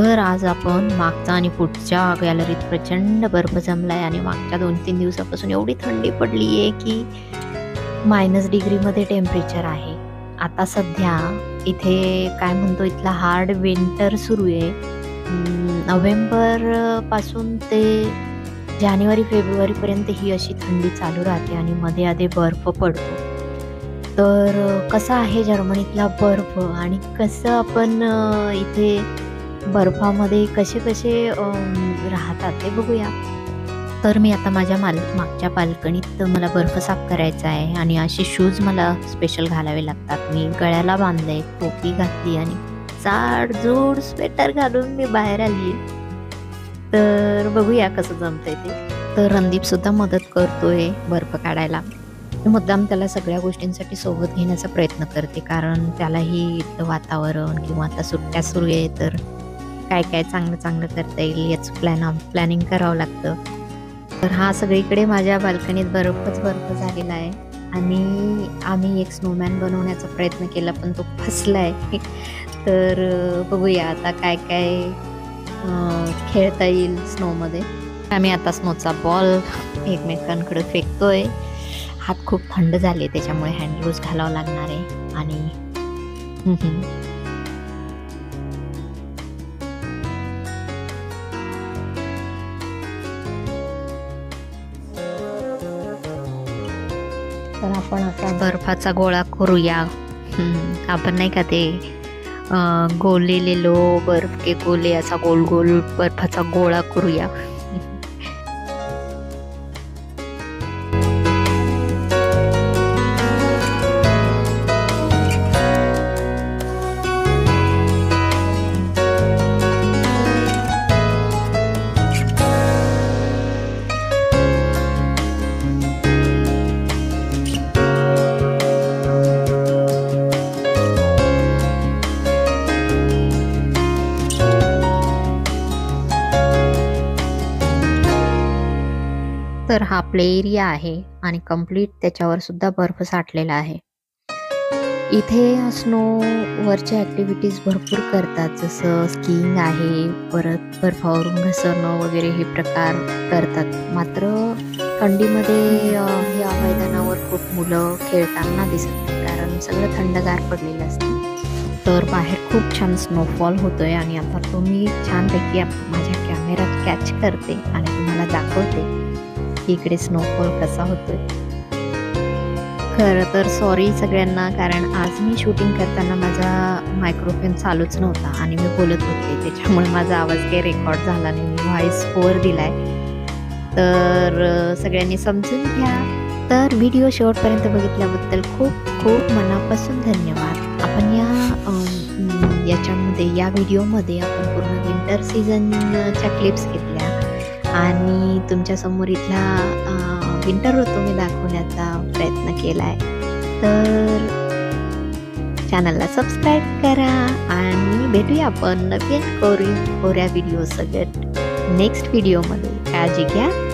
तर आज आपण मागचा आणि पुढच्या गॅलरीत प्रचंड बर्फ जमलाय आणि मागच्या 2-3 दिवसापासून एवढी थंडी पडली आहे की -डिग्रीमध्ये टेम्परेचर आहे. आता सध्या इथे काय म्हणतो इथला हार्ड विंटर सुरू आहे. नोव्हेंबर पासून ते जानेवारी फेब्रुवारीपर्यंत ही अशी थंडी चालू राहते आणि मध्ये आधे बर्फ पडतो. तर कसा आहे जर्मनीतला बर्फ आणि कसं आपण इथे बर्फामध्ये कसे राहतात ते बघूया. तर मी आता माझ्या मागच्या बाल्कनीत मला बर्फ साफ करायचा आहे आणि असे शूज मला स्पेशल घालावे लागतात. मी गळ्याला बांधले, टोपी घातली आणि जाडजूड स्वेटर घालून मी बाहेर आली. तर बघूया कसं जमतंय ते. तर रणदीप सुद्धा मदत करतोय बर्फ काढायला. मुद्दाम त्याला सगळ्या गोष्टींसाठी सोबत घेण्याचा प्रयत्न करते, कारण त्यालाही इथलं वातावरण किंवा आता सुट्ट्या सुरू आहे तर काय चांगलं करता येईल याच प्लॅनिंग करावं लागतं. तर हा सगळीकडे माझ्या बाल्कनीत बर्फ झालेला आहे आणि आम्ही एक स्नोमॅन बनवण्याचा प्रयत्न केला पण तो फसलाय. तर बघूया आता काय खेळता येईल स्नोमध्ये. आम्ही आता स्नोचा बॉल एकमेकांकडे फेकतोय. हात खूप थंड झाले त्याच्यामुळे हँड ग्लोव्ज घालावं लागणार आहे आणि तर आपण आता बर्फाचा गोळा करूया. आपण नाही का ते गोले ले लो बर्फ के गोले असा गोल गोल बर्फाचा गोळा करूया. तर हा प्ले एरिया आहे आणि कंप्लीट त्याच्यावर सुद्धा बर्फ साठलेला आहे. इथे स्नो वरच्या ॲक्टिव्हिटीज भरपूर करतात, जसं स्कीइंग आहे, परत बर्फावरून घसरणं वगैरे हे प्रकार करतात. मात्र थंडीमध्ये या मैदानावर खूप मुलं खेळताना दिसत नाही, कारण सगळं थंडगार पडलेलं असतं. तर बाहेर खूप छान स्नोफॉल होतोय आणि आता तो मी छानपैकी माझ्या कॅमेऱ्यात कॅच करते आणि तुम्हाला दाखवते इकडे स्नोफॉल कसा होतोय. खरं तर सॉरी सगळ्यांना, कारण आज मी शूटिंग करताना माझा मायक्रोफोन चालूच नव्हता आणि मी बोलत होते, त्याच्यामुळे माझा आवाज काही रेकॉर्ड झाला नाही. मी व्हॉइस ओव्हर दिलाय, तर सगळ्यांनी समजून घ्या. तर व्हिडिओ शेवटपर्यंत बघितल्याबद्दल खूप मनापासून धन्यवाद. आपण या व्हिडिओमध्ये आपण पूर्ण विंटर सीझनच्या क्लिप्स घेतल्या आणि तुमच्यासमोर इथला विंटर ऋतू मी दाखवण्याचा प्रयत्न केलाय. तर चॅनलला सबस्क्राईब करा आणि भेटूया आपण नवीन कोऱ्या व्हिडिओ सगळ्यात नेक्स्ट व्हिडिओमध्ये. काळजी घ्या.